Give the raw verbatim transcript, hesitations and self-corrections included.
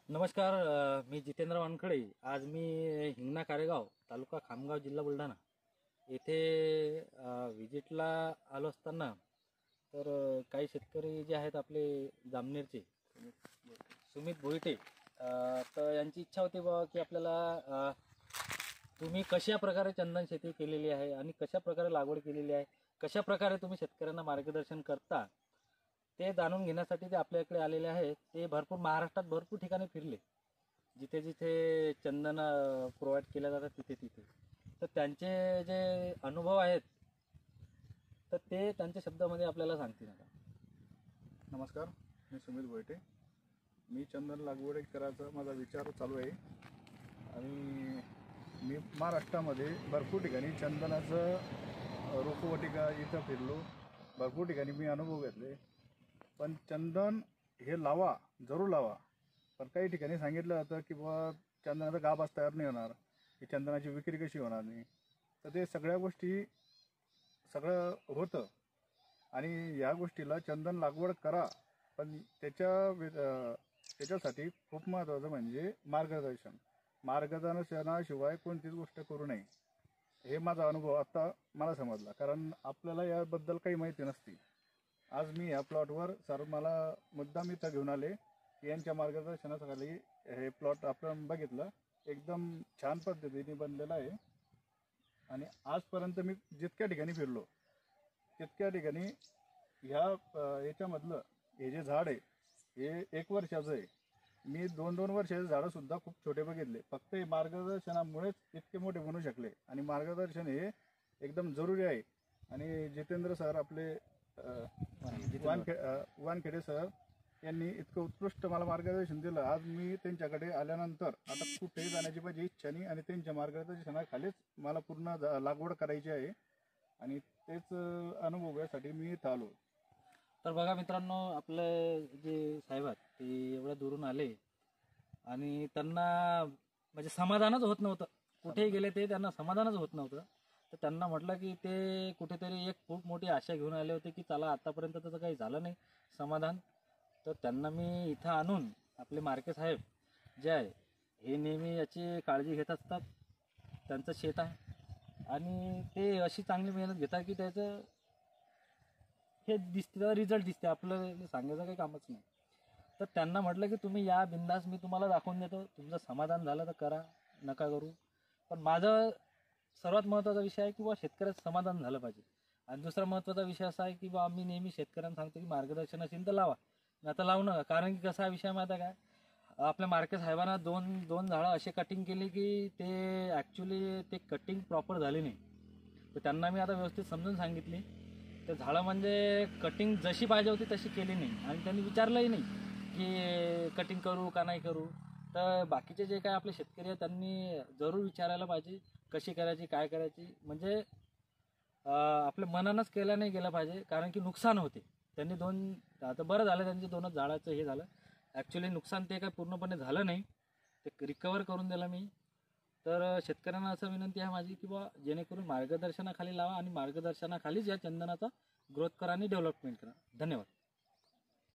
नमस्कार. अ, मी जितेंद्र वानखडे. आज मी हिंगणा कारेगाव तालुका खामगाव जिल्हा बुलढाणा येथे व्हिजिटला आलो असताना तर अ, काही शेतकरी जे आहेत आपले जामनेरचे सुमित भोईटे, अ, तर यांची इच्छा होती बाबा की आपल्याला अ, तुम्ही कशा प्रकारे चंदन शेती केलेली आहे आणि कशा प्रकारे लागवड केलेली आहे, कशा प्रकारे तुम्ही शेतकऱ्यांना मार्गदर्शन करता ते जाणून घेण्यासाठी ते आपल्याकडे आलेले आहेत. ते भरपूर महाराष्ट्रात भरपूर ठिकाणी फिरले, जिथे जिथे चंदन प्रोव्हाइड केल्या जातात तिथे तिथे. तर त्यांचे जे अनुभव आहेत तर ते त्यांच्या शब्दामध्ये आपल्याला सांगतील. आता नमस्कार, मी सुमित भोईटे. मी चंदन लागवड करायचा माझा विचार चालू आहे आणि मी महाराष्ट्रामध्ये भरपूर ठिकाणी चंदनाचं रोपवाटिका इथं फिरलो. भरपूर ठिकाणी मी अनुभव घेतले. पण चंदन हे लावा, जरूर लावा. पण काही ठिकाणी सांगितलं जातं की बाबा चंदनाचा गाभा तयार नाही होणार, की चंदनाची विक्री कशी होणार नाही. तर ते सगळ्या गोष्टी सगळं होतं आणि या गोष्टीला चंदन लागवड करा. पण त्याच्या त्याच्यासाठी खूप महत्त्वाचं म्हणजे मार्गदर्शन. मार्गदर्शनाशिवाय कोणतीच गोष्ट करू नये, हे माझा अनुभव आत्ता मला समजला. कारण आपल्याला याबद्दल काही माहिती नसते. आज मी या प्लॉटवर सर मला मुद्दाम इथं घेऊन आले की यांच्या मार्गदर्शनाखाली हे प्लॉट आपण बघितलं. एकदम छान पद्धतीने बनलेलं आहे आणि आजपर्यंत मी जितक्या ठिकाणी फिरलो तितक्या ठिकाणी ह्या याच्यामधलं हे जे झाड आहे हे एक वर्षाचं आहे. मी दोन दोन वर्षाचे झाडंसुद्धा खूप छोटे बघितले. फक्त हे मार्गदर्शनामुळेच इतके मोठे बनू शकले आणि मार्गदर्शन हे एकदम जरुरी आहे. आणि जितेंद्र सर आपले वानखे वानखेडे सर यांनी इतकं उत्कृष्ट मला मार्गदर्शन दिलं. आज मी त्यांच्याकडे आल्यानंतर आता कुठेही जाण्याची माझी इच्छा नाही आणि त्यांच्या मार्गदर्शनाखालीच मला पूर्ण लागवड करायची आहे आणि तेच अनुभवासाठी मी इथं आलो. तर बघा मित्रांनो, आपले जे साहेब आहेत ते एवढ्या दुरून आले आणि त्यांना म्हणजे समाधानच होत नव्हतं. कुठेही गेले ते त्यांना समाधानच होत नव्हतं. तर त्यांना म्हटलं की ते कुठेतरी एक खूप मोठी आशा घेऊन आले होते की चला आतापर्यंत त्याचं काही झालं नाही समाधान. तर त्यांना मी इथं आणून आपले मार्के साहेब जे आहे हे नेहमी याची काळजी घेत असतात. त्यांचं शेत आहे आणि ते अशी चांगली मेहनत घेतात की त्याचं हे दिसतं, रिझल्ट दिसते. आपलं सांगायचं काही कामच नाही. तर त्यांना म्हटलं की तुम्ही या बिंदास, मी तुम्हाला दाखवून देतो. तुमचं समाधान झालं तर करा, नका करू. पण माझं सर्वात महत्त्वाचा विषय आहे की बा शेतकऱ्याचं समाधान झालं पाहिजे. आणि दुसरा महत्त्वाचा विषय असा आहे की बा आम्ही नेहमी शेतकऱ्यांना सांगतो की मार्गदर्शन असेल तर लावा, आता लावू नका. कारण की कसा विषय माहिती आहे काय, आपल्या मार्के साहेबांना दोन दोन झाडं असे कटिंग केली की ते ॲक्च्युली ते कटिंग प्रॉपर झाली नाही. तर त्यांना मी आता व्यवस्थित समजून सांगितली. ते झाडं म्हणजे कटिंग जशी पाहिजे होती तशी केली नाही आणि त्यांनी विचारलंही नाही की कटिंग करू का नाही करू. तर बाकीचे जे काय आपले शेतकरी आहेत त्यांनी जरूर विचारायला पाहिजे कशी करायची, काय करायची. म्हणजे आपल्या मनानंच केलं नाही गेलं पाहिजे, कारण की नुकसान होते. त्यांनी दोन, आता बरं झालं त्यांचे दोनच झाडाचं हे झालं. ॲक्च्युली नुकसान ते काय पूर्णपणे झालं नाही, ते रिकवर करून दिलं मी. तर शेतकऱ्यांना असं विनंती आहे माझी की बा जेणेकरून मार्गदर्शनाखाली लावा आणि मार्गदर्शनाखालीच या चंदनाचा ग्रोथ करा आणि डेव्हलपमेंट करा. धन्यवाद.